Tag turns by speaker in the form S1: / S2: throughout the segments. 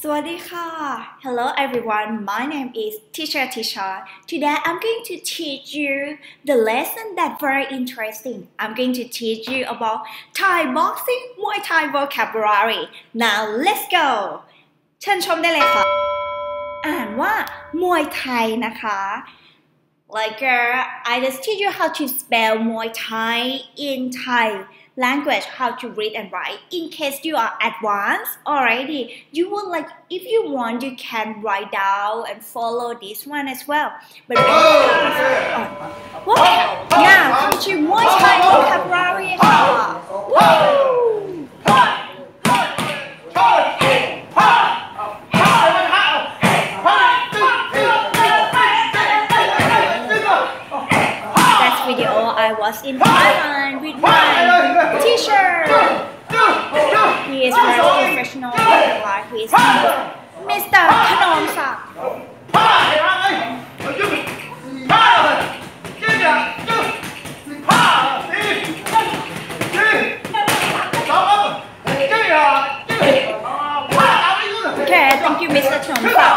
S1: วัสดีค่ะ Hello everyone, my name is Teacher Tisha. Today I'm going to teach you the lesson that's very interesting. I'm going to teach you about Thai boxing, Muay Thai vocabulary. Now let's go. เชิญชมได้เลยค่ะ อ่านว่ามวยไทยนะคะ Like I just teach you how to spell Muay Thai in Thai language, how to read and write. In case you are advanced already, you would like, if you want, you can write down and follow this one as well. But yeah, come to Muay Thai vocabulary ค่ะ Video I was in Thailand with my teacher. He is very professional. He is Mr. Khanomsak. Okay, thank you, Mr. Khanomsak.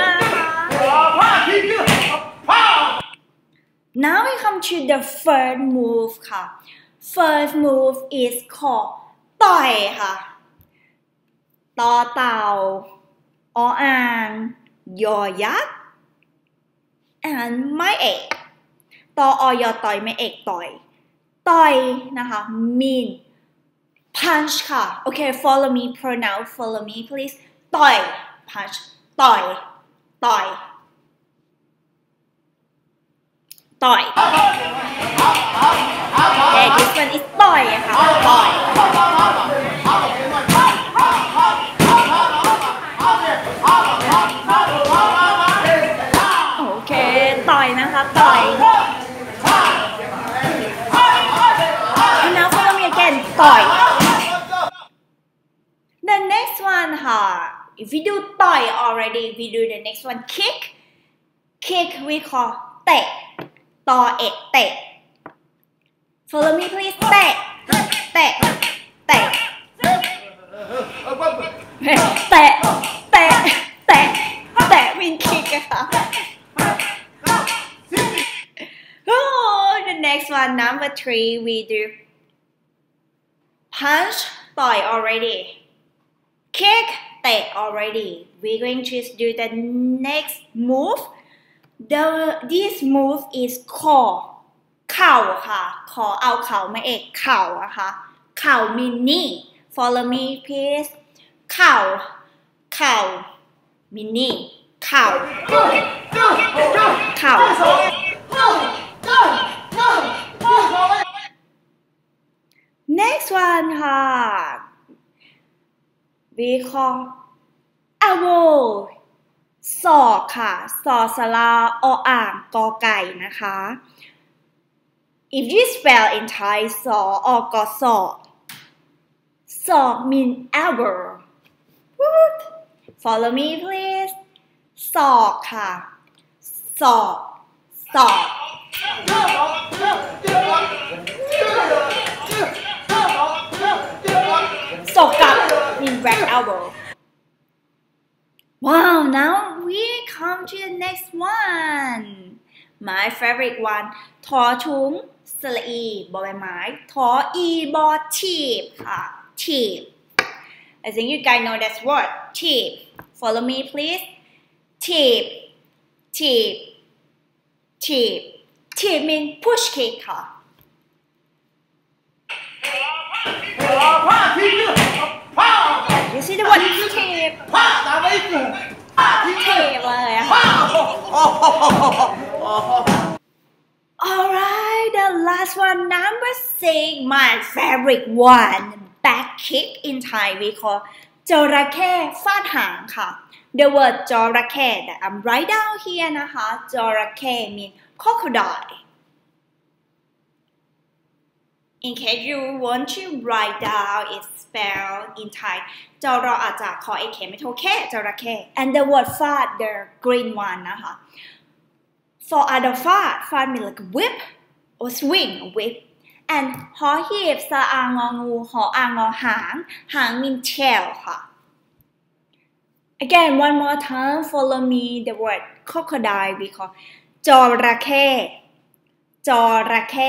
S1: Now we come to the first move ค่ะ First move is called ต่อยค่ะต่อเต่าออ่างยอยักษ์ and ไม่เอกต่ออยอต่อยไม่เอกต่อยต่อยนะคะ mean punch ค่ะ Okay, follow me pronounce follow me please ต่อย punch ต่อยต่อยต่อย Okay, this one is ต่อยค่ะต่อย โอเคต่อยนะคะต่อย And now follow me again ต่อย The next one ค่ะ If we do ต่อย already we do the next one kick we call เตะต่อเอกเตะ Follow me please เตะเตะเตะเตะเตะเตะเตะ mean kick อะค่ะ Oh, the next one number 3 we do punch ต่อย already kick เตะ already we're going to do the next move this move is called เข่าค่ะขอเอาเข่ามาเอกเข่าอะค่ะเข่า mean knee follow me please เข่าเข่า mean knee เข่าเข่า next one ค่ะ we call elbow ศอกค่ะศอสระออ่างกอไก่นะคะ If you spell in Thai ศออกอศอกศอก mean elbow Follow me please ศอกค่ะศอกศอกศอกกับ mean right elbow Wow, now we come to the next one. My favorite one. ทอทุ้งสระอีบอใบไม้ทออีบอทีบค่ะ ทีบ I think you guys know that word. ทีบ Follow me please. ทีบ ทีบ ทีบ ทีบ mean push kick ค่ะ You see the word ทีบ เทเลยอะค่ะ Alright, the last one, number 6, my favorite one, back kick in Thai we call จระเข้ฟาดหางค่ะ The word จระเข้ that I'm right down here นะคะจระเข้ mean crocodile In case you want to write down its spell in Thai จระอาจจะขอเอเคไม่โทแค่จระเข้ and the word ฟาด the green one นะคะ for other ฟาด mean like whip or swing whip and หอหีบสระอางองูหออางอหาง mean tail ค่ะ Again, one more time, follow me. The word crocodile we call จระเข้จระเข้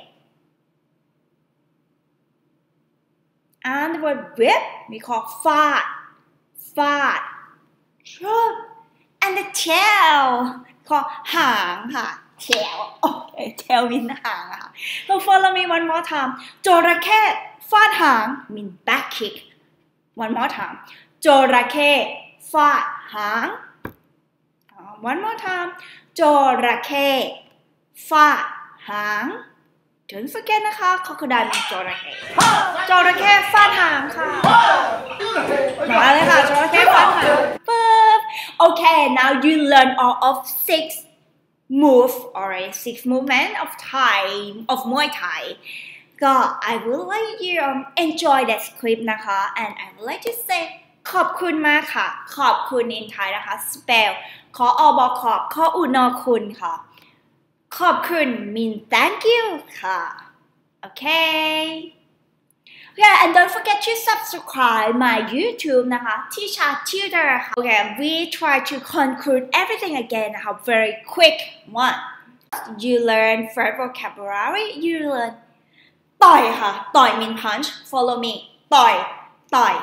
S1: and the word whip we call ฟาดฟาด and the tail call หางค่ะ tail okay tail mean หางค่ะ so follow me one more time จระเข้ฟาดหาง mean back kick one more time จระเข้ฟาดหาง one more time จระเข้ฟาดหาง don't forget นะคะ crocodile เป็นจระเข้จระเข้ฟาดหางค่ะมาเลยค่ะจระเข้ฟาดหางปึ๊บ okay now you learn all of 6 or 6 movement of Thai of Muay Thai ก็ I would like you enjoy that script นะคะ and I would like to say ขอบคุณมากค่ะขอบคุณ in Thai นะคะ spell ขออบขอบขออุณอคุณค่ะขอบคุณ mean thank you ค่ะ okay yeah and don't forget to subscribe my YouTube นะคะ Tisha Tutor okay we try to conclude everything again นะคะ very quick one you learn first vocabulary you learn ต่อยค่ะต่อย mean punch follow me ต่อย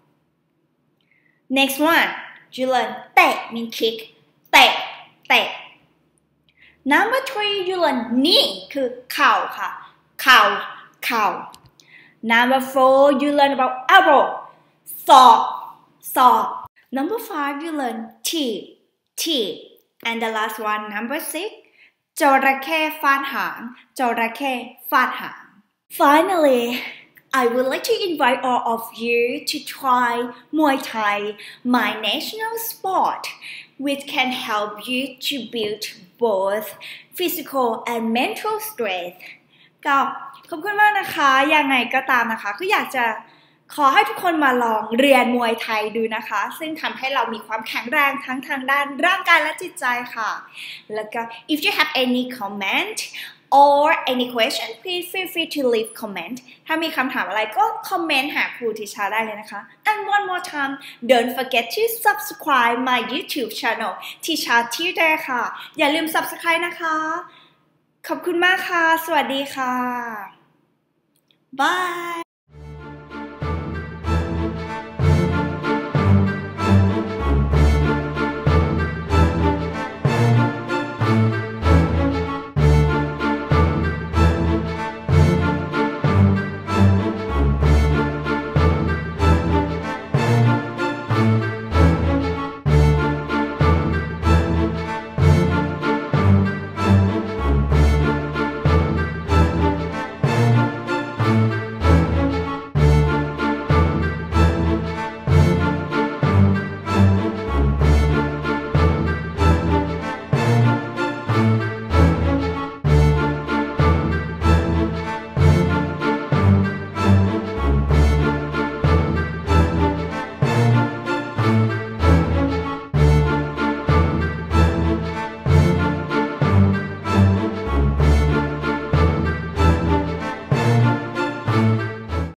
S1: next one you learn เตะ mean kick เตะNumber 3 you learn knee คือเข่าค่ะเข่า Number 4 you learn about elbow ศอก Number 5 you learn teeth and the last one number 6 จระเข้ฟาดหางจระเข้ฟาดหาง Finally I would like to invite all of you to try Muay Thai, my national sport, which can help you to build both physical and mental strength. ก็ขอบคุณมากนะคะยังไงก็ตามนะคะก็อยากจะขอให้ทุกคนมาลองเรียนมวยไทยดูนะคะซึ่งทำให้เรามีความแข็งแรงทั้งทางด้านร่างกายและจิตใจค่ะแล้วก็ if you have any comment or any question please feel free to leave comment ถ้ามีคำถามอะไรก็คอมเมนต์หาครูทิชาได้เลยนะคะ and one more time don't forget to subscribe my YouTube channel ทิชา Tutor ค่ะอย่าลืม subscribe นะคะขอบคุณมากค่ะสวัสดีค่ะ bye